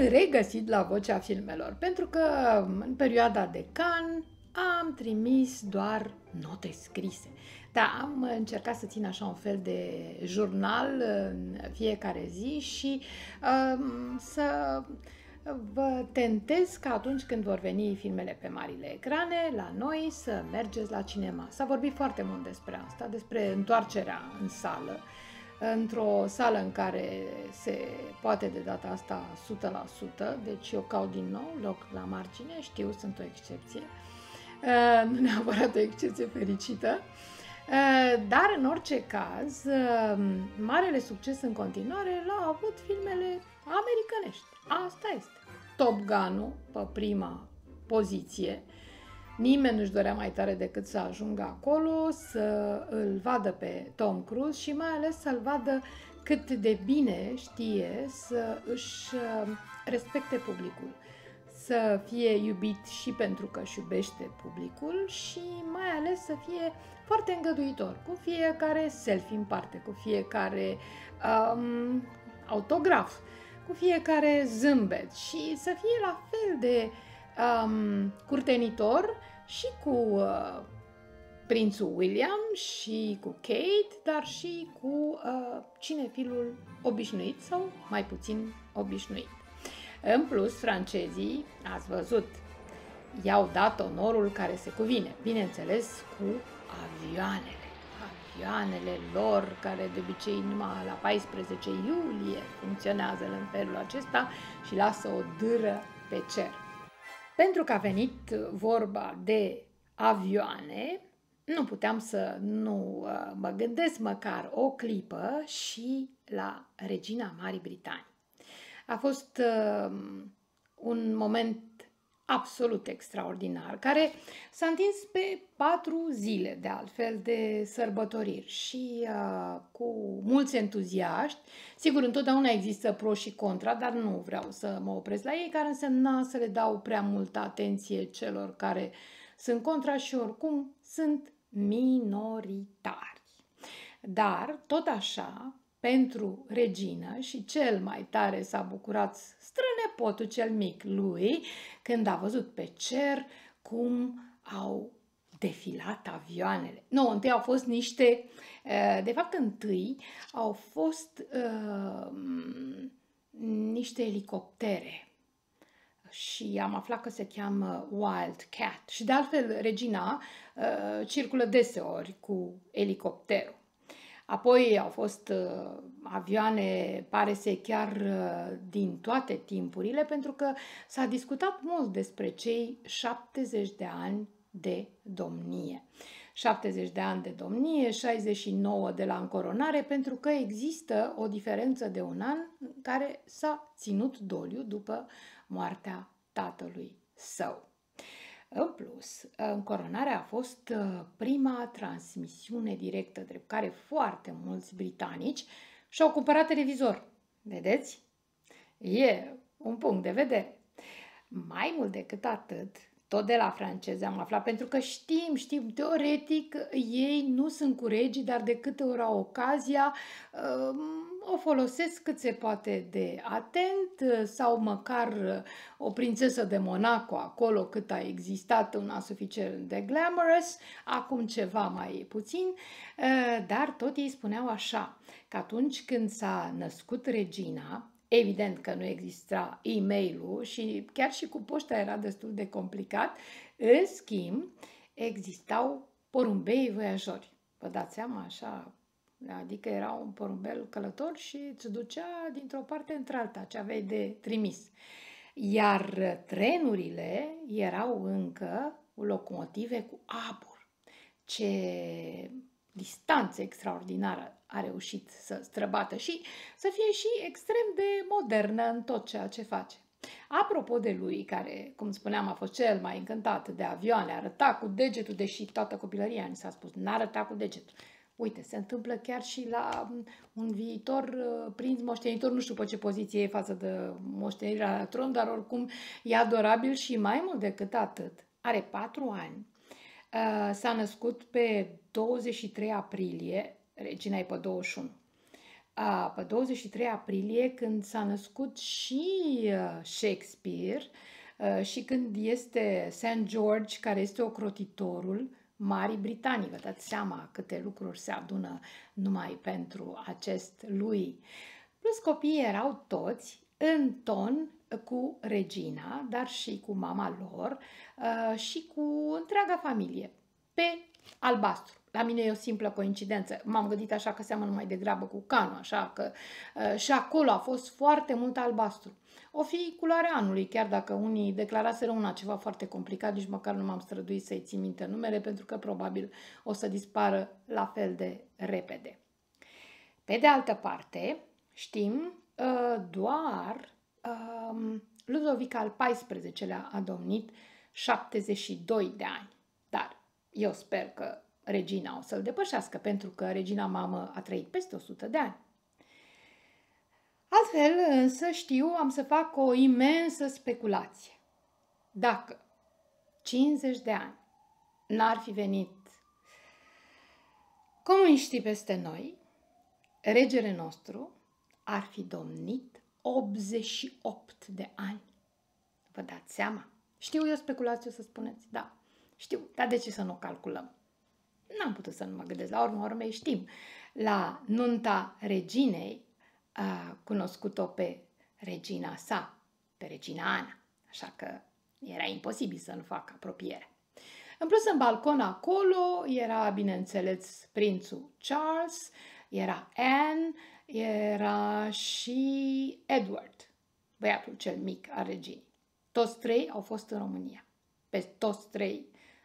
regăsit la Vocea Filmelor, pentru că în perioada de Cannes am trimis doar note scrise. Da, am încercat să țin așa un fel de jurnal în fiecare zi și să vă tentez că atunci când vor veni filmele pe marile ecrane, la noi, să mergeți la cinema. S-a vorbit foarte mult despre asta, despre întoarcerea în sală, într-o sală în care se poate de data asta 100%, deci eu caut din nou loc la margine, știu, sunt o excepție, nu neapărat o excepție fericită, dar în orice caz, marele succes în continuare l-au avut filmele americanești. Asta este. Top Gun-ul pe prima poziție. Nimeni nu-și dorea mai tare decât să ajungă acolo, să îl vadă pe Tom Cruise și mai ales să-l vadă cât de bine știe să își respecte publicul. Să fie iubit și pentru că își iubește publicul și mai ales să fie foarte îngăduitor cu fiecare selfie în parte, cu fiecare autograf, cu fiecare zâmbet și să fie la fel de curtenitor și cu prințul William și cu Kate, dar și cu cinefilul obișnuit sau mai puțin obișnuit. În plus, francezii, ați văzut, i-au dat onorul care se cuvine, bineînțeles cu avioanele. Avioanele lor, care de obicei numai la 14 iulie funcționează în felul acesta și lasă o dâră pe cer. Pentru că a venit vorba de avioane, nu puteam să nu mă gândesc măcar o clipă și la Regina Marii Britanii. A fost un moment absolut extraordinar, care s-a întins pe 4 zile, de altfel, de sărbătoriri și cu mulți entuziaști. Sigur, întotdeauna există pro și contra, dar nu vreau să mă opresc la ei, care însemna să le dau prea multă atenție celor care sunt contra și oricum sunt minoritari. Dar, tot așa, pentru regină și cel mai tare s-a bucurat strănepotul cel mic lui când a văzut pe cer cum au defilat avioanele. Nu, întâi au fost niște, de fapt întâi au fost niște elicoptere și am aflat că se cheamă Wildcat și de altfel regina circulă deseori cu elicopterul. Apoi au fost avioane, pare să chiar din toate timpurile, pentru că s-a discutat mult despre cei 70 de ani de domnie. 70 de ani de domnie, 69 de la încoronare, pentru că există o diferență de un an în care s-a ținut doliu după moartea tatălui său. În plus, încoronarea a fost prima transmisiune directă, drept care foarte mulți britanici și-au cumpărat televizor. Vedeți? E un punct de vedere. Mai mult decât atât, tot de la francezi am aflat, pentru că știm, teoretic ei nu sunt cu regii, dar de câte ori au ocazia, o folosesc cât se poate de atent sau măcar o prințesă de Monaco acolo cât a existat, una suficient de glamorous, acum ceva mai puțin, dar tot ei spuneau așa, că atunci când s-a născut regina, evident că nu exista e-mail-ul și chiar și cu poșta era destul de complicat, în schimb existau porumbei voiajori. Vă dați seama așa? Adică era un porumbel călător și îți ducea dintr-o parte într-alta ce aveai de trimis. Iar trenurile erau încă locomotive cu abur. Ce distanță extraordinară a reușit să străbată și să fie și extrem de modernă în tot ceea ce face. Apropo de lui, care, cum spuneam, a fost cel mai încântat de avioane, arăta cu degetul, deși toată copilăria ni s-a spus, n-arăta cu degetul. Uite, se întâmplă chiar și la un viitor prinț moștenitor, nu știu pe ce poziție e față de moștenirea la tron, dar oricum e adorabil și mai mult decât atât. Are 4 ani. S-a născut pe 23 aprilie, regina e pe 21. pe 23 aprilie, când s-a născut și Shakespeare și când este St. George, care este ocrotitorul Marii Britanii. Vă dați seama câte lucruri se adună numai pentru acest lui. Plus copiii erau toți în ton cu regina, dar și cu mama lor și cu întreaga familie, pe albastru. La mine e o simplă coincidență. M-am gândit așa că seamănă mai degrabă cu canul, așa că și acolo a fost foarte mult albastru. O fi culoarea anului, chiar dacă unii declaraseră una ceva foarte complicat, nici măcar nu m-am străduit să-i țin minte numele, pentru că probabil o să dispară la fel de repede. Pe de altă parte, știm doar Ludovic al XIV-lea a domnit 72 de ani, dar eu sper că regina o să-l depășească, pentru că regina mamă a trăit peste 100 de ani. Altfel, însă, știu, am să fac o imensă speculație. Dacă 50 de ani n-ar fi venit comuniștii peste noi, regele nostru ar fi domnit 88 de ani. Vă dați seama? Știu eu speculație, o să spuneți, da, știu, dar de ce să nu o calculăm? N-am putut să nu mă gândesc, la urmă urmei știm. La nunta reginei a cunoscut-o pe regina sa, pe regina Ana, așa că era imposibil să nu facă apropiere. În plus, în balcon acolo era, bineînțeles, prințul Charles, era Anne, era și Edward, băiatul cel mic al reginei. Toți trei au fost în România. Pe toți trei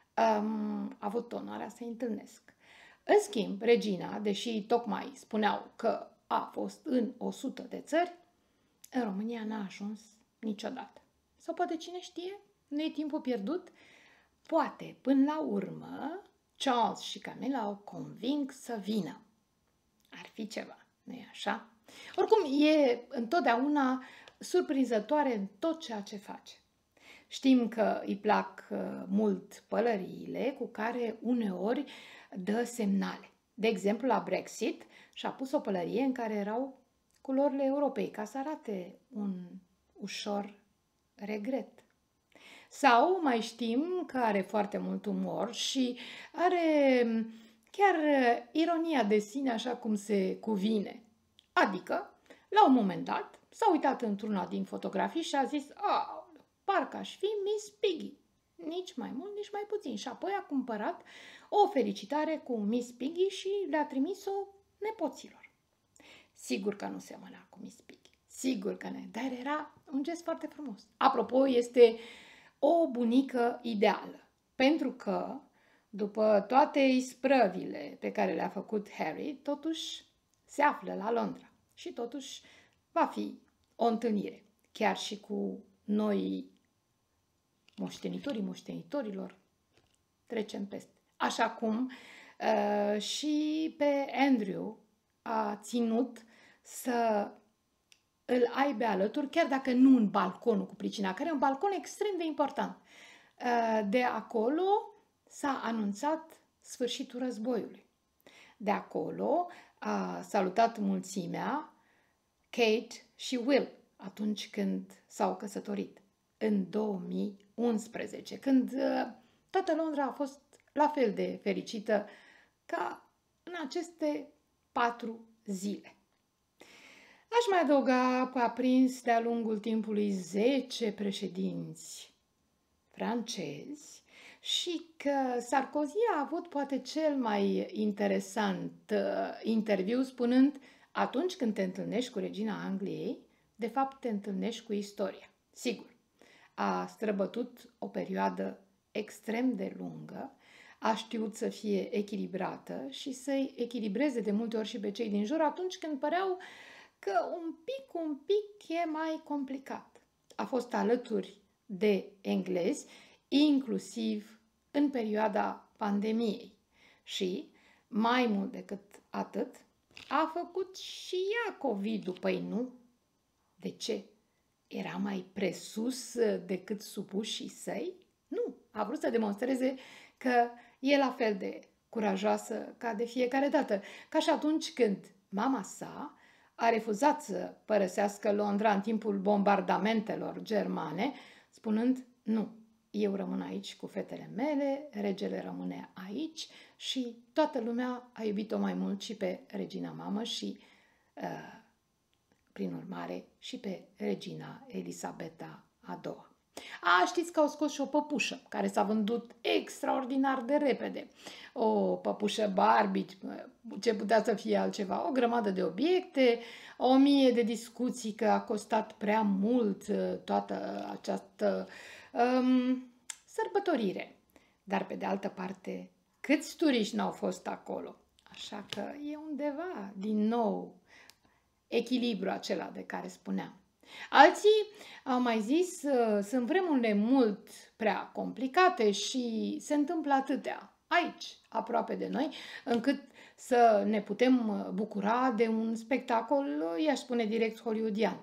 am avut onoarea să-i întâlnesc. În schimb, regina, deși tocmai spuneau că a fost în 100 de țări, în România n-a ajuns niciodată. Sau poate cine știe, nu e timpul pierdut, poate până la urmă Charles și Camilla o conving să vină. Ar fi ceva, nu-i așa? Oricum, e întotdeauna surprinzătoare în tot ceea ce face. Știm că îi plac mult pălăriile cu care uneori dă semnale. De exemplu, la Brexit și-a pus o pălărie în care erau culorile Europei, ca să arate un ușor regret. Sau mai știm că are foarte mult umor și are chiar ironia de sine așa cum se cuvine. Adică, la un moment dat, s-a uitat într-una din fotografii și a zis: parcă aș fi Miss Piggy. Nici mai mult, nici mai puțin. Și apoi a cumpărat o felicitare cu Miss Piggy și le-a trimis-o nepoților. Sigur că nu semăna cu Miss Piggy. Sigur că nu, dar era un gest foarte frumos. Apropo, este o bunică ideală, pentru că după toate isprăvile pe care le-a făcut Harry, totuși se află la Londra și totuși va fi o întâlnire, chiar și cu noi moștenitorilor, trecem peste. Așa cum și pe Andrew a ținut să îl aibă alături, chiar dacă nu în balconul cu pricina, care e un balcon extrem de important. De acolo s-a anunțat sfârșitul războiului. De acolo a salutat mulțimea Kate și Will atunci când s-au căsătorit, în 2011, când toată Londra a fost la fel de fericită ca în aceste 4 zile. Aș mai adăuga că a prins de-a lungul timpului 10 președinți francezi și că Sarkozy a avut poate cel mai interesant interviu spunând: atunci când te întâlnești cu regina Angliei, de fapt te întâlnești cu istoria. Sigur, a străbătut o perioadă extrem de lungă, a știut să fie echilibrată și să-i echilibreze de multe ori și pe cei din jur atunci când păreau că un pic e mai complicat. A fost alături de englezi, inclusiv în perioada pandemiei. Și, mai mult decât atât, a făcut și ea COVID-ul. Păi nu? De ce? Era mai presus decât supușii săi? Nu. A vrut să demonstreze că e la fel de curajoasă ca de fiecare dată. Ca și atunci când mama sa a refuzat să părăsească Londra în timpul bombardamentelor germane, spunând: nu, eu rămân aici cu fetele mele, regele rămâne aici și toată lumea a iubit-o mai mult și pe regina mamă și, prin urmare, și pe regina Elisabeta a II-a. Știți că au scos și o păpușă care s-a vândut extraordinar de repede. O păpușă Barbie, ce putea să fie altceva, o grămadă de obiecte, 1000 de discuții că a costat prea mult toată această sărbătorire. Dar pe de altă parte, câți turiști n-au fost acolo? Așa că e undeva, din nou, echilibru acela de care spuneam. Alții au mai zis, sunt vremurile mult prea complicate și se întâmplă atâtea aici, aproape de noi, încât să ne putem bucura de un spectacol, i-aș spune direct hollywoodian.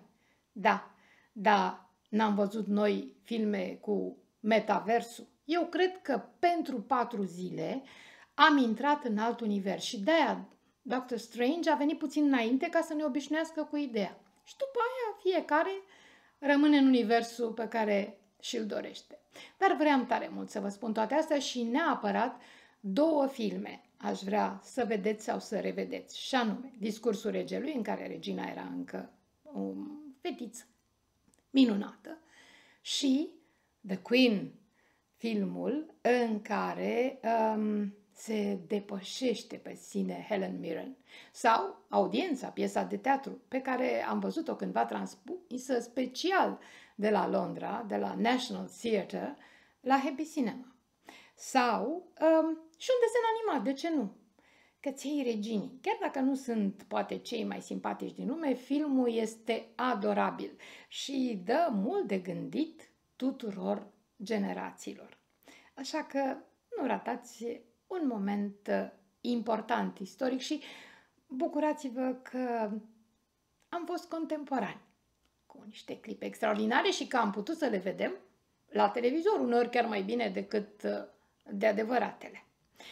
Da, n-am văzut noi filme cu metaversul. Eu cred că pentru 4 zile am intrat în alt univers și de-aia Doctor Strange a venit puțin înainte ca să ne obișnuiască cu ideea. Și după aia fiecare rămâne în universul pe care și-l dorește. Dar vreau tare mult să vă spun toate astea și neapărat 2 filme aș vrea să vedeți sau să revedeți. Și anume, Discursul regelui, în care regina era încă o fetiță minunată, și The Queen, filmul în care se depășește pe sine Helen Mirren, sau Audiența, piesa de teatru pe care am văzut-o cândva transmisă special de la Londra, de la National Theatre, la Happy Cinema. Sau și un desen animat, de ce nu? Căței reginii. Chiar dacă nu sunt poate cei mai simpatici din lume, filmul este adorabil și dă mult de gândit tuturor generațiilor. Așa că nu ratați un moment important istoric și bucurați-vă că am fost contemporani cu niște clipe extraordinare și că am putut să le vedem la televizor, uneori chiar mai bine decât de adevăratele.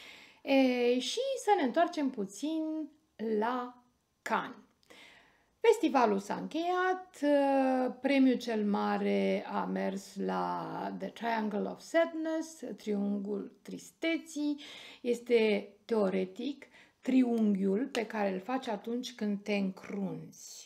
Și să ne întoarcem puțin la Cannes. Festivalul s-a încheiat, premiul cel mare a mers la The Triangle of Sadness, triunghiul tristeții, este teoretic triunghiul pe care îl faci atunci când te încrunzi.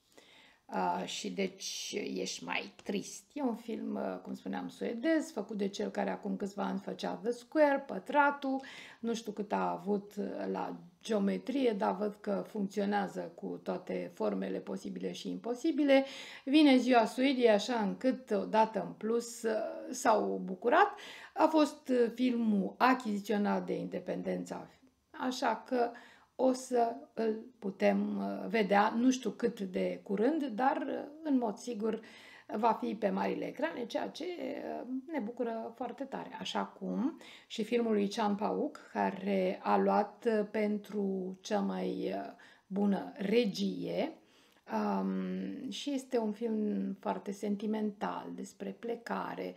Și deci ești mai trist. E un film, cum spuneam, suedez, făcut de cel care acum câțiva ani făcea The Square, Pătratul. Nu știu cât a avut la geometrie, dar văd că funcționează cu toate formele posibile și imposibile. Vine ziua Suediei așa încât odată în plus s-au bucurat. A fost filmul achiziționat de Independența, așa că o să îl putem vedea, nu știu cât de curând, dar în mod sigur va fi pe marile ecrane, ceea ce ne bucură foarte tare. Așa cum și filmul lui Chan Pauk, care a luat pentru cea mai bună regie, și este un film foarte sentimental despre plecare,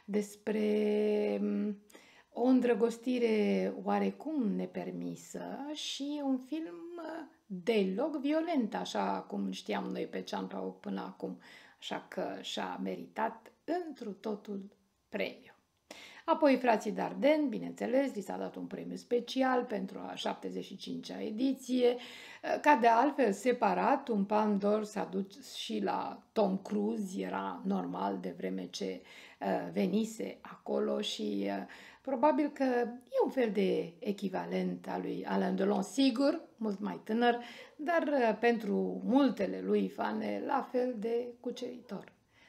despre o îndrăgostire oarecum nepermisă și un film deloc violent, așa cum știam noi pe Chan Pauk până acum, așa că și-a meritat întru totul premiu. Apoi Frații Dardenne, bineînțeles, li s-a dat un premiu special pentru a 75-a ediție. Ca de altfel, separat, un Palme d'Or s-a dus și la Tom Cruise, era normal de vreme ce venise acolo și probabil că e un fel de echivalent al lui Alain Delon, sigur, mult mai tânăr, dar pentru multele lui fane la fel de cuceritor.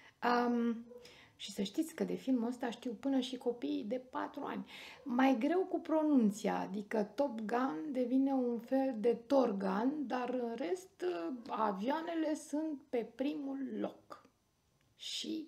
Și să știți că de filmul ăsta știu până și copiii de 4 ani. Mai greu cu pronunția, adică Top Gun devine un fel de Torgan, dar în rest avioanele sunt pe primul loc. Și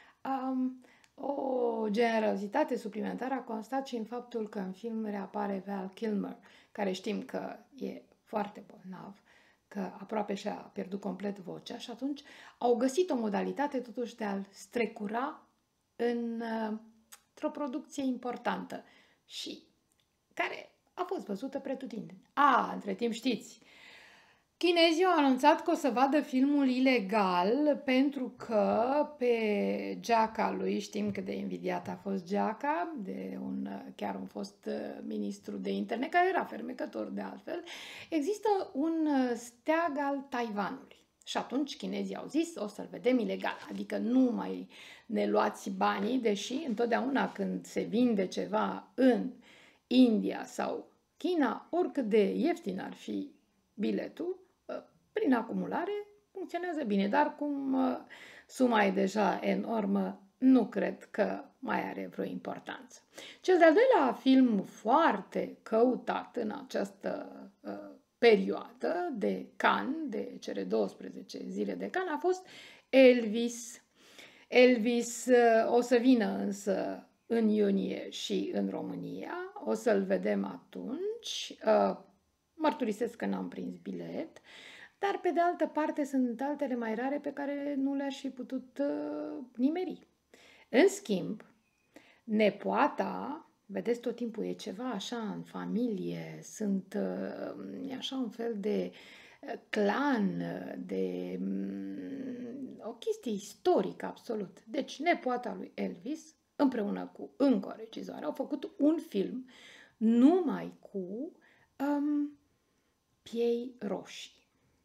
o generozitate suplimentară a constat și în faptul că în film reapare Val Kilmer, care știm că e foarte bolnav, că aproape și-a pierdut complet vocea și atunci au găsit o modalitate totuși de a-l strecura într-o producție importantă și care a fost văzută pretutindeni. Între timp știți, Chinezii au anunțat că o să vadă filmul ilegal pentru că pe geaca lui, știm cât de invidiat a fost geaca, de chiar un fost ministru de interne, care era fermecător de altfel, există un steag al Taiwanului. Și atunci chinezii au zis, o să-l vedem ilegal, adică nu mai ne luați banii, deși întotdeauna când se vinde ceva în India sau China, oricât de ieftin ar fi biletul, prin acumulare funcționează bine, dar cum suma e deja enormă, nu cred că mai are vreo importanță. Cel de-al doilea film foarte căutat în această perioadă de Cannes, de cele 12 zile de Cannes, a fost Elvis. Elvis o să vină însă în iunie și în România, o să-l vedem atunci. Mărturisesc că n-am prins bilet, dar pe de altă parte sunt altele mai rare pe care nu le-aș fi putut nimeri. În schimb, nepoata, vedeți, tot timpul e ceva așa în familie, sunt așa un fel de clan, de o chestie istorică absolut. Deci nepoata lui Elvis, împreună cu încă o regizoare, au făcut un film numai cu piei roșii.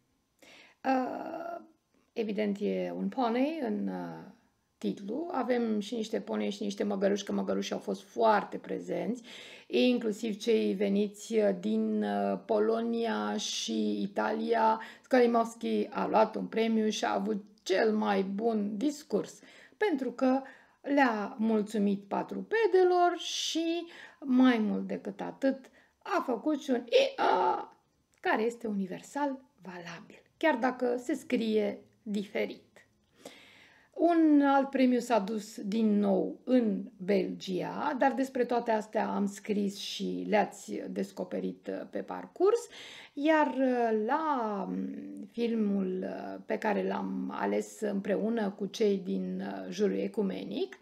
Evident, e un poney în titlu. Avem și niște ponei și niște măgăruși, că măgărușii au fost foarte prezenți, inclusiv cei veniți din Polonia și Italia. Skolimowski a luat un premiu și a avut cel mai bun discurs, pentru că le-a mulțumit patrupedelor și, mai mult decât atât, a făcut și un IA care este universal valabil, chiar dacă se scrie diferit. Un alt premiu s-a dus din nou în Belgia, dar despre toate astea am scris și le-ați descoperit pe parcurs, iar la filmul pe care l-am ales împreună cu cei din jurul ecumenic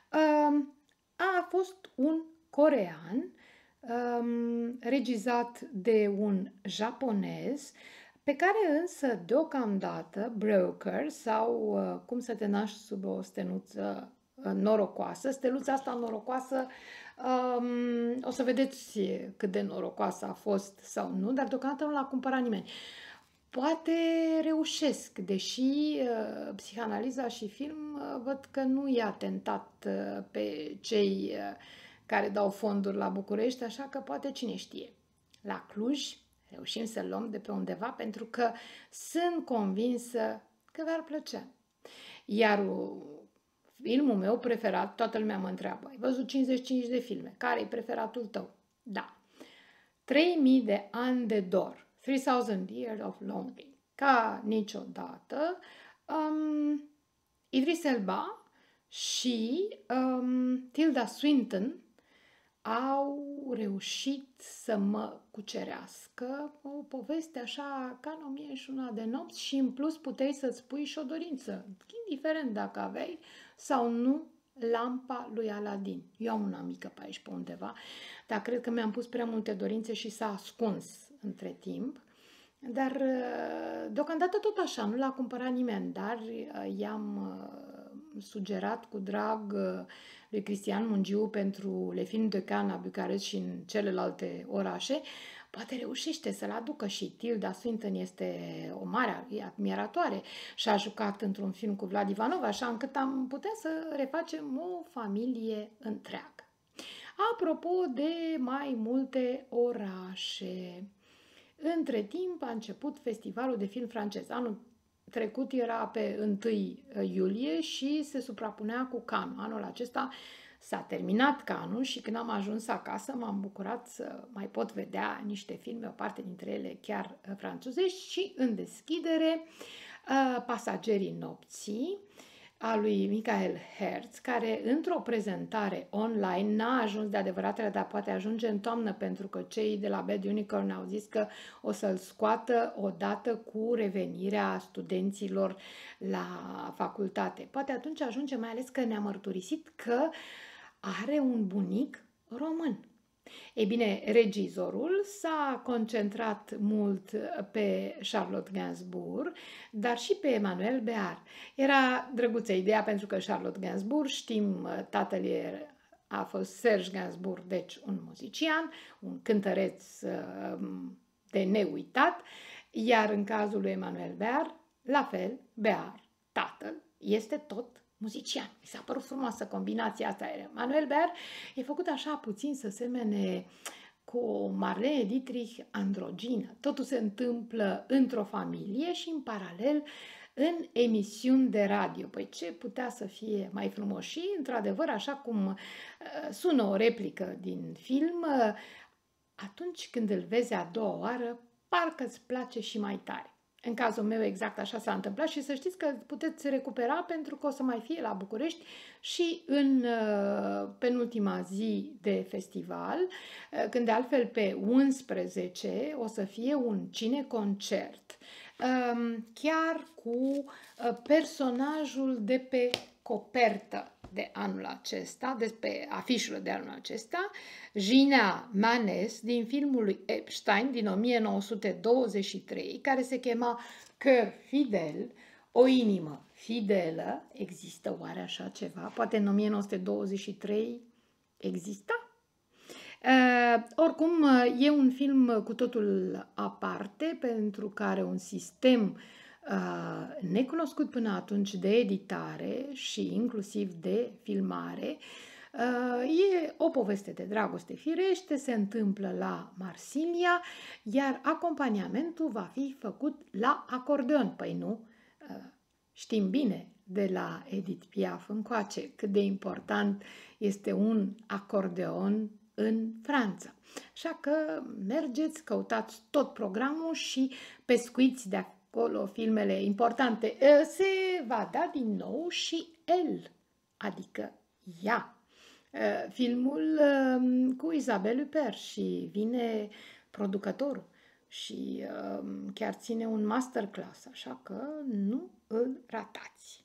a fost un corean regizat de un japonez, pe care însă deocamdată Broker sau cum să te naști sub o steluță norocoasă, steluța asta norocoasă, o să vedeți cât de norocoasă a fost sau nu, dar deocamdată nu l-a cumpărat nimeni. Poate reușesc, deși psihanaliza și film văd că nu i-a tentat pe cei care dau fonduri la București, așa că poate cine știe. La Cluj reușim să-l luăm de pe undeva pentru că sunt convinsă că v-ar plăcea. Iar filmul meu preferat, toată lumea mă întreabă, ai văzut 55 de filme, care e preferatul tău? Da. 3000 de ani de dor, 3000 Years of Longing. Ca niciodată, Idris Elba și Tilda Swinton au reușit să mă cucerească, o poveste așa ca în 1001 de nopți și în plus puteai să-ți pui și o dorință, indiferent dacă aveai sau nu lampa lui Aladin. Eu am una mică pe aici pe undeva, dar cred că mi-am pus prea multe dorințe și s-a ascuns între timp. Dar deocamdată tot așa, nu l-a cumpărat nimeni, dar i-am sugerat cu drag lui Cristian Mungiu pentru Le Film de Cannes la Bucarest și în celelalte orașe. Poate reușește să-l aducă și Tilda Swinton este o mare admiratoare și a jucat într-un film cu Vlad Ivanov, așa încât am putea să refacem o familie întreagă. Apropo de mai multe orașe, între timp a început festivalul de film francez. Anul trecut era pe 1 iulie și se suprapunea cu Cannes. Anul acesta s-a terminat Cannes și când am ajuns acasă m-am bucurat să mai pot vedea niște filme, o parte dintre ele chiar franțuzești și în deschidere Pasagerii nopții a lui Michael Herz, care într-o prezentare online n-a ajuns de adevăratele, dar poate ajunge în toamnă, pentru că cei de la Bad Unicorn au zis că o să-l scoată odată cu revenirea studenților la facultate. Poate atunci ajunge, mai ales că ne-a mărturisit că are un bunic român. Ei bine, regizorul s-a concentrat mult pe Charlotte Gainsbourg, dar și pe Emmanuel Béart. Era drăguță ideea pentru că Charlotte Gainsbourg, știm, tatăl ei a fost Serge Gainsbourg, deci un muzician, un cântăreț de neuitat, iar în cazul lui Emmanuel Béart, la fel, Béart, tatăl, este tot muzician. Mi s-a părut frumoasă combinația asta. Emmanuel Béart e făcut așa puțin să semene cu Marlene Dietrich androgină. Totul se întâmplă într-o familie și în paralel în emisiuni de radio. Păi ce putea să fie mai frumos? Și, într-adevăr, așa cum sună o replică din film, atunci când îl vezi a doua oară, parcă îți place și mai tare. În cazul meu exact așa s-a întâmplat și să știți că puteți recupera pentru că o să mai fie la București și în penultima zi de festival, când de altfel pe 11 o să fie un cineconcert, chiar cu personajul de pe copertă de anul acesta, pe afișul de anul acesta, Gina Manes, din filmul lui Epstein din 1923, care se chema Cœur fidèle, o inimă fidelă. Există oare așa ceva? Poate în 1923 exista? Oricum, e un film cu totul aparte, pentru că are un sistem necunoscut până atunci de editare și inclusiv de filmare. E o poveste de dragoste firește, se întâmplă la Marsilia, iar acompaniamentul va fi făcut la acordeon. Păi nu, știm bine de la Edith Piaf încoace cât de important este un acordeon în Franța. Așa că mergeți, căutați tot programul și pescuiți de acolo filmele importante. Se va da din nou și El, adică ea. Filmul cu Isabelle Huppert și vine producătorul și chiar ține un masterclass, așa că nu îl ratați.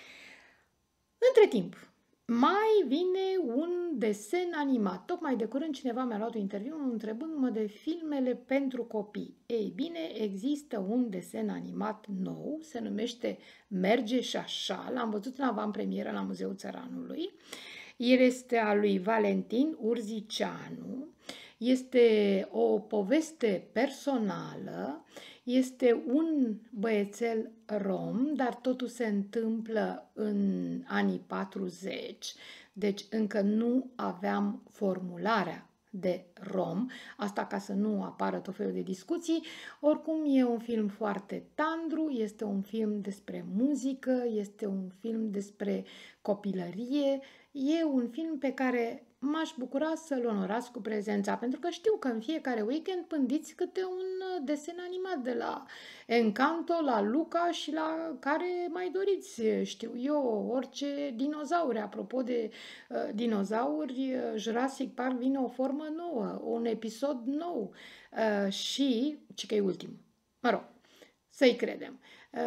Între timp, mai vine un desen animat. Tocmai de curând cineva mi-a luat un interviu întrebându-mă de filmele pentru copii. Ei bine, există un desen animat nou, se numește Merge și așa, l-am văzut în avantpremieră la Muzeul Țăranului. El este al lui Valentin Urzicianu, este o poveste personală, este un băiețel rom, dar totul se întâmplă în anii 40, deci încă nu aveam formularea de rom, asta ca să nu apară tot felul de discuții. Oricum e un film foarte tandru, este un film despre muzică, este un film despre copilărie, e un film pe care m-aș bucura să-l onorați cu prezența, pentru că știu că în fiecare weekend pândiți câte un desen animat de la Encanto, la Luca și la care mai doriți, știu eu, orice dinozauri. Apropo de dinozauri, Jurassic Park vine o formă nouă, un episod nou și că e ultimul. Mă rog, să-i credem.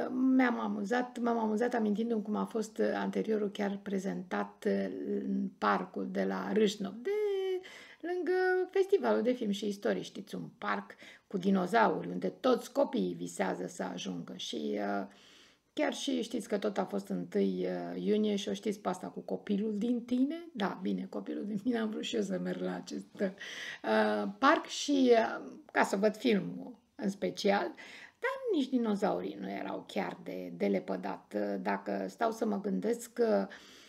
M-am amuzat amintindu-mi cum a fost anteriorul chiar prezentat în parcul de la Râșnov, de lângă festivalul de film și istorie, știți, un parc cu dinozauri, unde toți copiii visează să ajungă și chiar și știți că tot a fost 1 iunie și o știți pe asta cu copilul din tine? Da, bine, copilul din tine, am vrut și eu să merg la acest parc și ca să văd filmul în special, dar nici dinozaurii nu erau chiar de lepădat. Dacă stau să mă gândesc că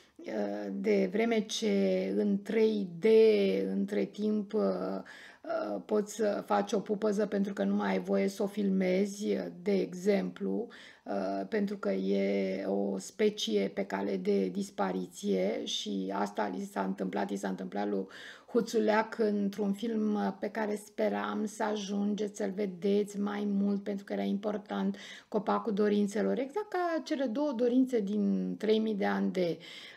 de vreme ce în 3D, între timp, poți să faci o pupăză pentru că nu mai ai voie să o filmezi, de exemplu, pentru că e o specie pe cale de dispariție și asta i s-a întâmplat lui Huțuleac într-un film pe care speram să ajungeți să-l vedeți mai mult pentru că era important, Copacul Dorințelor, exact ca cele două dorințe din 3000 de ani de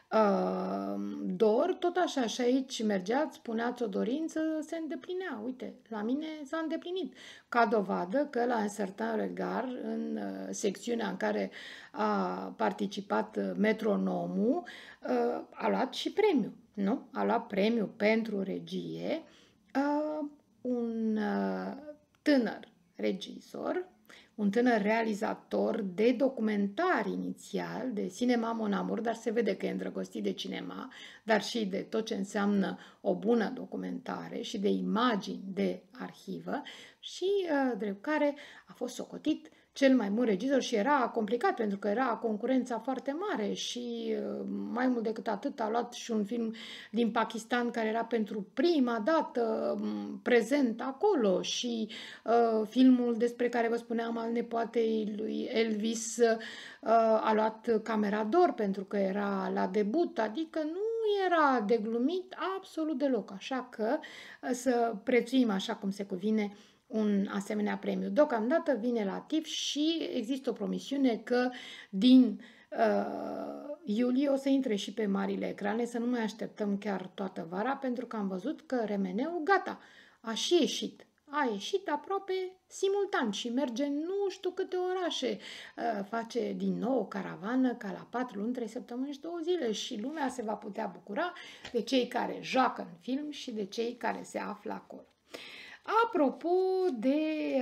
dor, tot așa și aici mergeați, spuneați o dorință, se îndeplinea. Uite, la mine s-a îndeplinit. Ca dovadă că la Un certain regard, în secțiunea în care a participat Metronomul, a luat și premiu, nu? A luat premiu pentru regie Un tânăr regizor, un tânăr realizator de documentar inițial, de cinema mon amour, dar se vede că e îndrăgostit de cinema, dar și de tot ce înseamnă o bună documentare și de imagini de arhivă și drept care a fost socotit cel mai bun regizor și era complicat pentru că era concurența foarte mare și mai mult decât atât a luat și un film din Pakistan care era pentru prima dată prezent acolo și filmul despre care vă spuneam al nepoatei lui Elvis a luat Camera d'Or pentru că era la debut, adică nu era de glumit absolut deloc, așa că să prețuim așa cum se cuvine un asemenea premiu. Deocamdată vine la TIFF și există o promisiune că din iulie o să intre și pe marile ecrane, să nu mai așteptăm chiar toată vara, pentru că am văzut că Remeneu, gata, a și ieșit. A ieșit aproape simultan și merge nu știu câte orașe. Face din nou o caravană ca la 4 luni, 3 săptămâni și 2 zile și lumea se va putea bucura de cei care joacă în film și de cei care se află acolo. Apropo de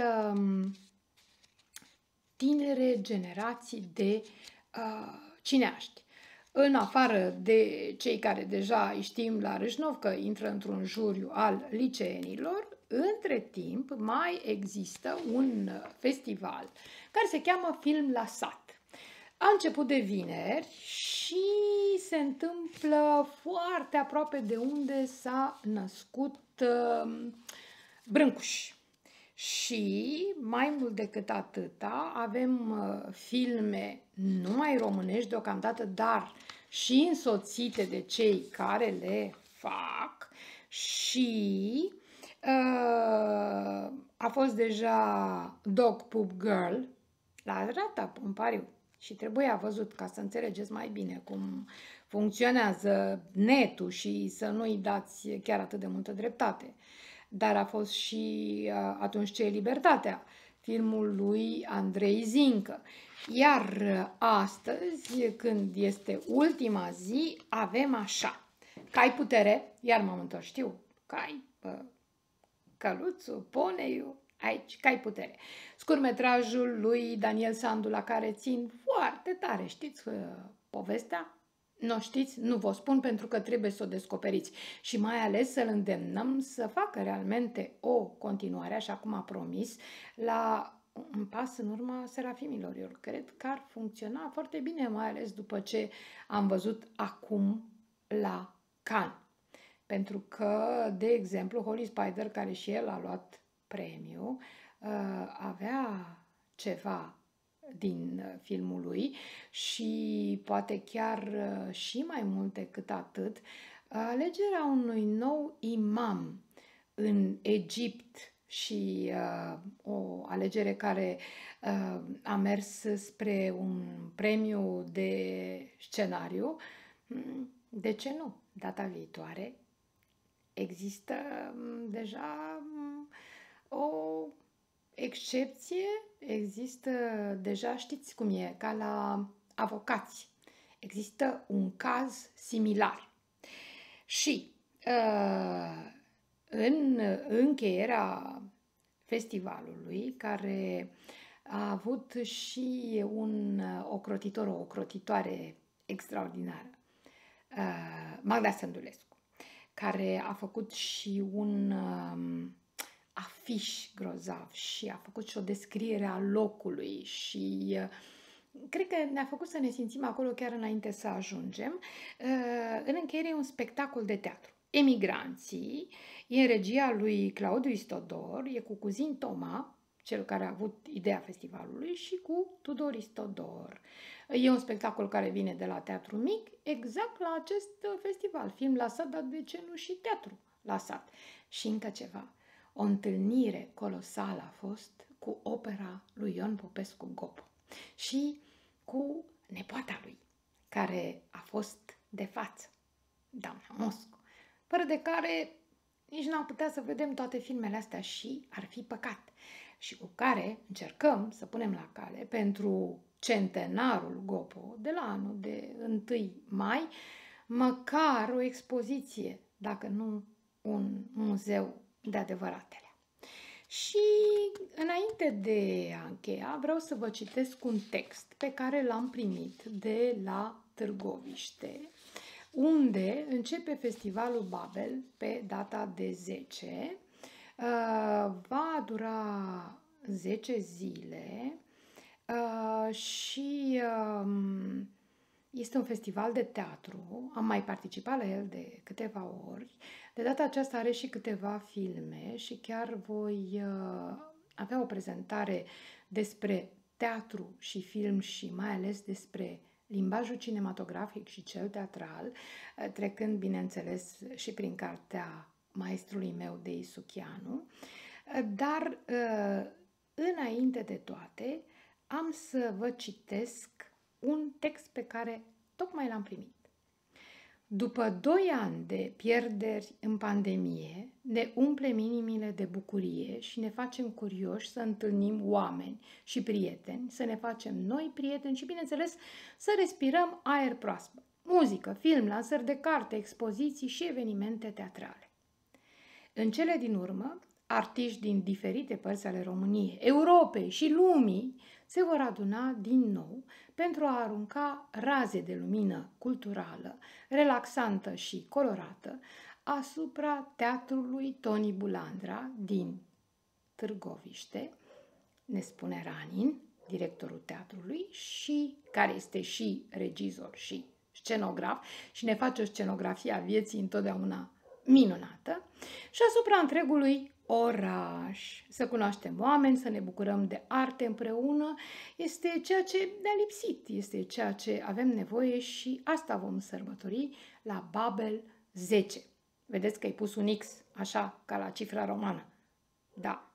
tinere generații de cineaști, în afară de cei care deja îi știm la Râșnov că intră într-un juriu al liceenilor, între timp mai există un festival care se cheamă Film la Sat. A început de vineri și se întâmplă foarte aproape de unde s-a născut Brâncuș. Și mai mult decât atâta, avem filme numai românești deocamdată, dar și însoțite de cei care le fac și a fost deja Dog Poop Girl la arată în pariu și trebuia văzut ca să înțelegeți mai bine cum funcționează netul și să nu-i dați chiar atât de multă dreptate. Dar a fost și Atunci ce e libertatea, filmul lui Andrei Zincă. Iar astăzi, când este ultima zi, avem așa. Cai putere, iar m-am întors, știu, cai, căluțul, poneiul, aici, cai putere. Scurtmetrajul lui Daniel Sandu, la care țin foarte tare, știți povestea? Nu știți? Nu vă spun pentru că trebuie să o descoperiți și mai ales să-l îndemnăm să facă realmente o continuare, așa cum a promis, la un pas în urma Serafimilor. Eu cred că ar funcționa foarte bine, mai ales după ce am văzut acum la Cannes. Pentru că, de exemplu, Holy Spider, care și el a luat premiu, avea ceva din filmul lui și poate chiar și mai mult decât atât, alegerea unui nou imam în Egipt și o alegere care a mers spre un premiu de scenariu, de ce nu? Data viitoare există deja o excepție, există deja, știți cum e, ca la avocați. Există un caz similar. Și în încheierea festivalului, care a avut și un ocrotitor, o ocrotitoare extraordinară, Magda Sândulescu, care a făcut și un afiș grozav și a făcut și o descriere a locului și cred că ne-a făcut să ne simțim acolo chiar înainte să ajungem. În încheiere e un spectacol de teatru. Emigranții, e în regia lui Claudiu Istodor, e cu Cuzin Toma, cel care a avut ideea festivalului, și cu Tudor Istodor. E un spectacol care vine de la Teatru Mic, exact la acest festival. Film la Sat, dar de ce nu și teatru la Sat? Și încă ceva. O întâlnire colosală a fost cu opera lui Ion Popescu Gopo și cu nepoata lui, care a fost de față, doamna Moscu, fără de care nici n-am putea să vedem toate filmele astea și ar fi păcat, și cu care încercăm să punem la cale pentru centenarul Gopo de la anul de 1 mai, măcar o expoziție, dacă nu un muzeu de adevăratele. Și înainte de a încheia, vreau să vă citesc un text pe care l-am primit de la Târgoviște, unde începe festivalul Babel pe data de 10. Va dura 10 zile și este un festival de teatru. Am mai participat la el de câteva ori. De data aceasta are și câteva filme și chiar voi avea o prezentare despre teatru și film și mai ales despre limbajul cinematografic și cel teatral, trecând, bineînțeles, și prin cartea maestrului meu de Isuchianu. Dar, înainte de toate, am să vă citesc un text pe care tocmai l-am primit. După 2 ani de pierderi în pandemie, ne umplem inimile de bucurie și ne facem curioși să întâlnim oameni și prieteni, să ne facem noi prieteni și, bineînțeles, să respirăm aer proaspăt, muzică, film, lansări de carte, expoziții și evenimente teatrale. În cele din urmă, artiști din diferite părți ale României, Europei și lumii se vor aduna din nou pentru a arunca raze de lumină culturală, relaxantă și colorată asupra teatrului Toni Bulandra din Târgoviște, ne spune Ranin, directorul teatrului, și care este și regizor și scenograf și ne face o scenografie a vieții întotdeauna minunată, și asupra întregului oraș. Să cunoaștem oameni, să ne bucurăm de arte împreună, este ceea ce ne-a lipsit, este ceea ce avem nevoie și asta vom sărbători la Babel 10. Vedeți că ai pus un X, așa, ca la cifra romană. Da.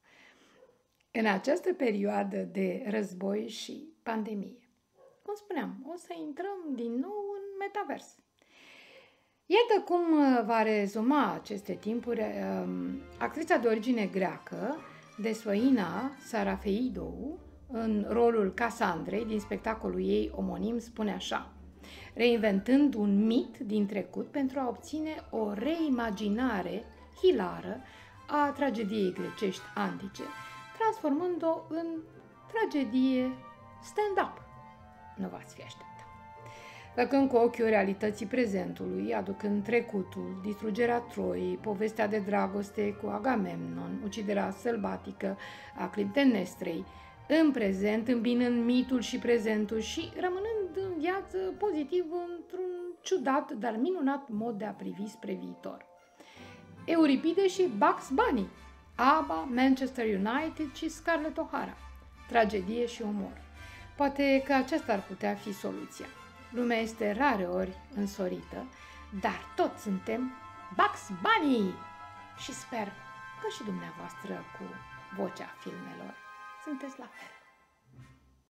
În această perioadă de război și pandemie, cum spuneam, o să intrăm din nou în metavers. Iată cum va rezuma aceste timpuri actrița de origine greacă, Desfăina Sarafeidou, în rolul Casandrei din spectacolul ei omonim, spune așa: reinventând un mit din trecut pentru a obține o reimaginare hilară a tragediei grecești antice, transformând-o în tragedie stand-up. Nu v-ați fi așteptat. Făcând cu ochiul realității prezentului, aducând trecutul, distrugerea Troiei, povestea de dragoste cu Agamemnon, uciderea sălbatică a Clitemnestrei, în prezent, îmbinând mitul și prezentul și rămânând în viață pozitiv într-un ciudat, dar minunat mod de a privi spre viitor. Euripide și Bugs Bunny, ABBA, Manchester United și Scarlett O'Hara, tragedie și umor. Poate că aceasta ar putea fi soluția. Lumea este rareori însorită, dar toți suntem Bugs Bunny! Și sper că și dumneavoastră cu vocea filmelor sunteți la fel.